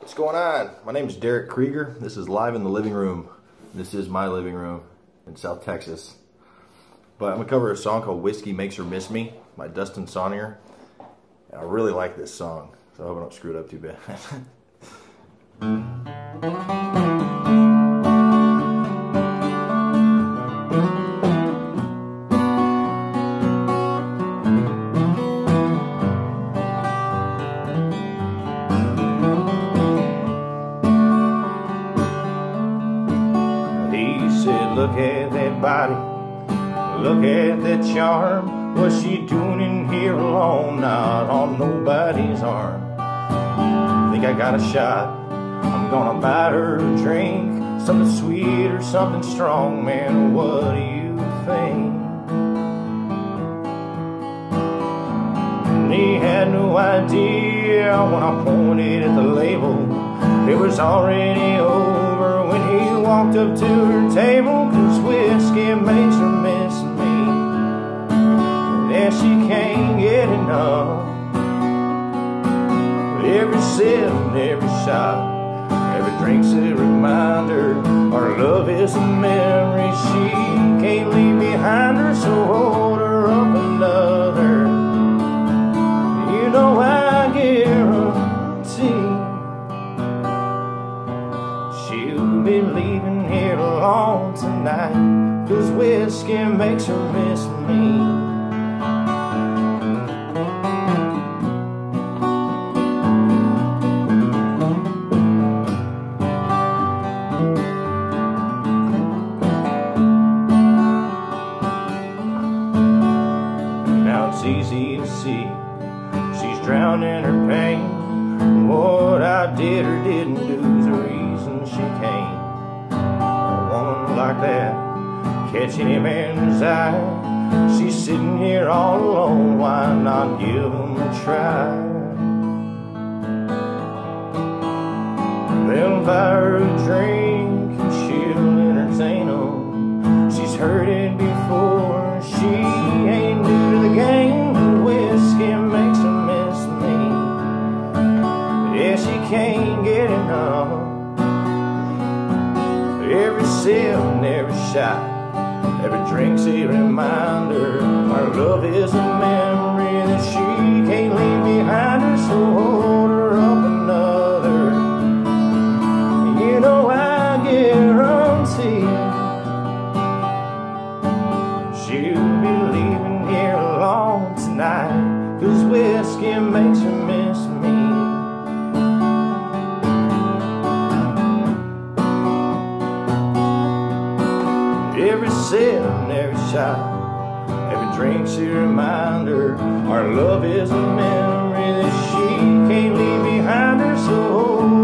What's going on? My name is Derek Krueger. This is Live in the Living Room. This is my living room in South Texas. But I'm going to cover a song called Whiskey Makes Her Miss Me by Dustin Sonnier. And I really like this song, so I hope I don't screw it up too bad. Look at that body, look at that charm. What's she doing in here alone, not on nobody's arm? Think I got a shot, I'm gonna buy her a drink, something sweet or something strong, man, what do you think? And he had no idea when I pointed at the label, it was already over when he walked up to her table. 'Cause whiskey makes her miss me, and she can't get enough. Every sip, every shot, every drink's a reminder our love is a memory she can't leave behind her. So hold her up another, you know I guarantee she'll be leaving here alone tonight, 'cause whiskey makes her miss me. Now it's easy to see she's drowning her pain. What I did or didn't do is the reason she came. A woman like that, catch any man's eye. She's sitting here all alone, why not give him a try? They'll buy her a drink and she'll entertain them. She's heard it before, she ain't new to the game. Whiskey makes her miss me, yeah, she can't get enough. Every sip and every shot, every drink's a reminder our love is a memory that she can't leave behind her. So hold her up another, you know I guarantee she'll be leaving here alone tonight, 'cause whiskey makes her miss me. Every sip and every shot, every drink's a reminder our love is a memory that she can't leave behind her. So